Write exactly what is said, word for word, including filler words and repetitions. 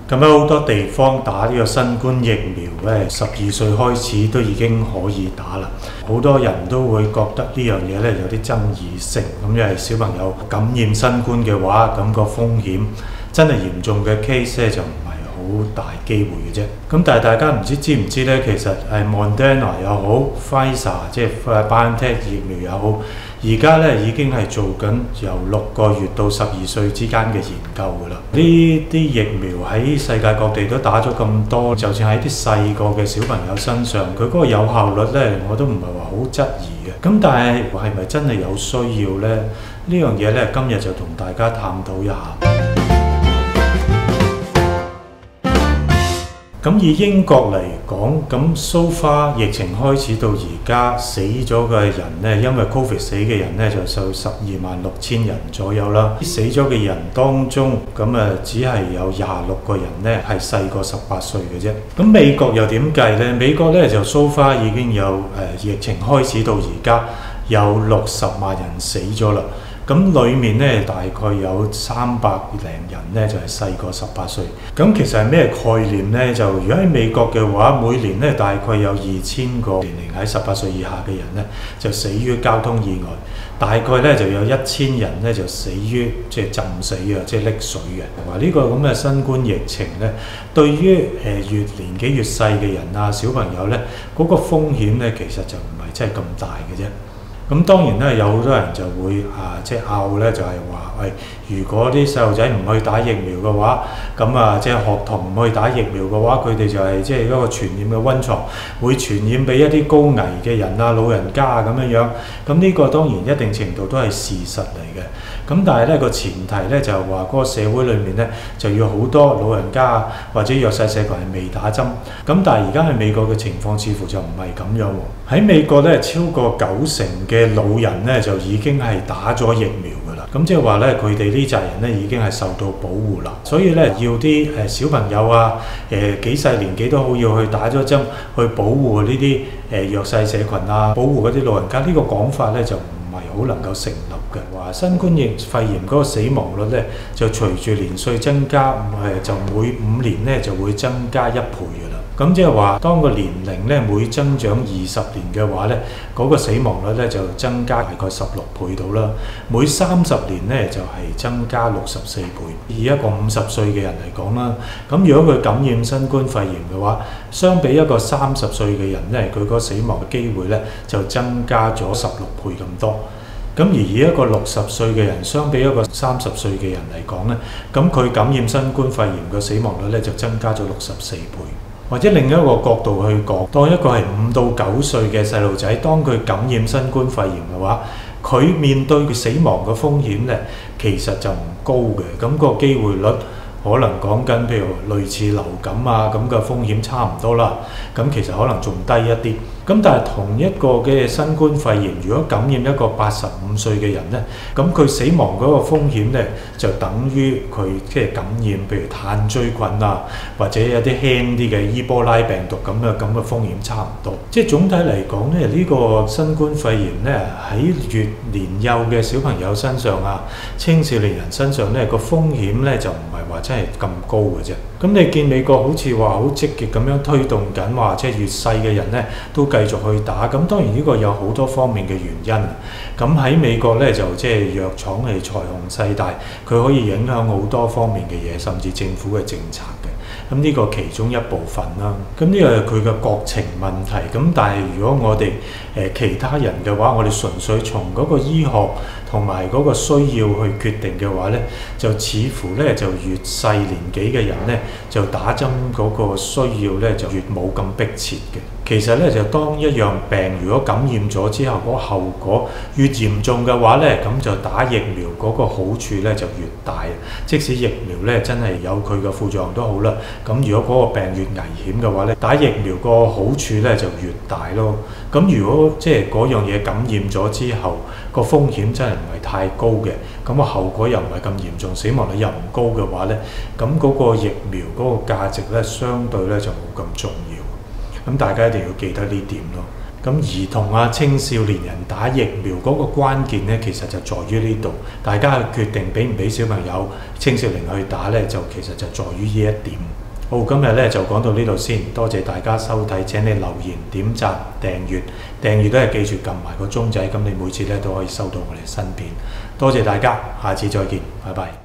咁喺好多地方打呢個新冠疫苗咧，十二歲開始都已經可以打啦。好多人都會覺得呢樣嘢咧有啲爭議性，咁因為小朋友感染新冠嘅話，咁個風險真係嚴重嘅 case 咧就唔係好大機會嘅啫。咁但係大家唔知知唔知咧，其實誒 Moderna 又好 ，Pfizer 即係 BioNTech 疫苗又好，而家咧已經係做緊由六個月到十二歲之間嘅研究㗎啦。呢啲疫苗喺世界各地都打咗咁多，就算喺啲細個嘅小朋友身上，佢嗰個有效率咧，我都唔係話好質疑嘅。咁但係係咪真係有需要咧？呢樣嘢咧，今日就同大家探討一下。咁以英國嚟講，咁 so far 疫情開始到而家死咗嘅人呢，因為 Covid 死嘅人呢，就就十二萬六千人左右啦。死咗嘅人當中，咁啊只係有廿六個人呢係細過十八歲嘅啫。咁美國又點計呢？美國呢就 so far 已經有誒、呃、疫情開始到而家有六十萬人死咗啦。咁裡面咧大概有三百零人咧就係細過十八歲。咁其實係咩概念呢？就如果喺美國嘅話，每年咧大概有二千個年齡喺十八歲以下嘅人咧就死於交通意外，大概咧就有一千人咧就死於即係浸死啊，即係溺水嘅。話呢個咁嘅新冠疫情咧，對於誒越年紀越細嘅人啊小朋友咧，嗰、那個風險咧其實就唔係真係咁大嘅啫。咁當然咧，有好多人就會啊，即係拗咧，就係話，喂，如果啲細路仔唔去打疫苗嘅話，咁啊，即係學童唔去打疫苗嘅話，佢哋就係即係一個傳染嘅溫床，會傳染俾一啲高危嘅人啊、老人家啊咁樣樣。咁呢個當然一定程度都係事實嚟嘅。咁但係咧個前提咧就係話嗰個社會裏面咧就要好多老人家或者弱勢社群係未打針。咁但係而家喺美國嘅情況似乎就唔係咁樣喎。喺美國咧超過九成嘅老人咧就已經係打咗疫苗㗎啦。咁即係話咧佢哋呢扎人咧已經係受到保護啦。所以咧要啲誒小朋友啊誒幾細年紀都好要去打咗針去保護呢啲誒弱勢社群啊，保護嗰啲老人家。呢個講法咧就唔係好能夠成立嘅。話新冠肺炎嗰個死亡率咧就隨住年歲增加，誒就每五年咧就會增加一倍㗎啦。咁即係話，當個年齡咧每增長二十年嘅話咧，嗰、那個死亡率咧就增加大概十六倍到啦。每三十年咧就係、是、增加六十四倍。以一個五十歲嘅人嚟講啦，咁如果佢感染新冠肺炎嘅話，相比一個三十歲嘅人咧，佢個死亡嘅機會咧就增加咗十六倍咁多。咁而以一個六十歲嘅人相比一個三十歲嘅人嚟講咧，咁佢感染新冠肺炎嘅死亡率咧就增加咗六十四倍。或者另一個角度去講，當一個係五到九歲嘅細路仔，當佢感染新冠肺炎嘅話，佢面對佢死亡嘅風險咧，其實就唔高嘅。咁、那個機會率可能講緊譬如類似流感啊咁嘅風險差唔多啦。咁其實可能仲低一啲。咁但係同一個嘅新冠肺炎，如果感染一個八十五歲嘅人咧，咁佢死亡嗰個風險咧，就等於佢即係感染譬如炭疽菌啊，或者有啲輕啲嘅伊波拉病毒咁嘅咁嘅風險差唔多。即係總體嚟講咧，呢、這個新冠肺炎咧喺越年幼嘅小朋友身上啊、青少年人身上咧個風險咧就唔係話真係咁高嘅啫。咁你見美國好似話好積極咁樣推動緊，話即係越細嘅人咧都繼續去打。咁當然呢個有好多方面嘅原因。咁喺美國咧就即係藥廠係財雄勢大，佢可以影響好多方面嘅嘢，甚至政府嘅政策嘅。咁呢個其中一部分啦。咁呢個係佢嘅國情問題。咁但係如果我哋誒、呃、其他人嘅話，我哋純粹從嗰個醫學同埋嗰個需要去決定嘅話咧，就似乎咧就越細年紀嘅人咧就打針嗰個需要咧就越冇咁迫切嘅。其實咧就當一樣病如果感染咗之後，嗰個後果越嚴重嘅話咧，咁就打疫苗嗰個好處咧就越大。即使疫苗咧真係有佢嘅副作用都好啦，咁如果嗰個病越危險嘅話咧，打疫苗個好處咧就越大咯。咁如果即係嗰樣嘢感染咗之後，個風險真係唔係太高嘅，咁個後果又唔係咁嚴重，死亡率又唔高嘅話咧，咁嗰個疫苗嗰個價值咧相對咧就冇咁重要。咁大家一定要記得呢點咯。 咁兒童啊、青少年人打疫苗嗰個關鍵呢，其實就在於呢度。大家決定俾唔俾小朋友、青少年去打呢，就其實就在於呢一點。好，今日咧就講到呢度先，多謝大家收睇，請你留言、點讚、訂閱，訂閱都係記住撳埋個鐘仔，咁你每次咧都可以收到我哋新片。多謝大家，下次再見，拜拜。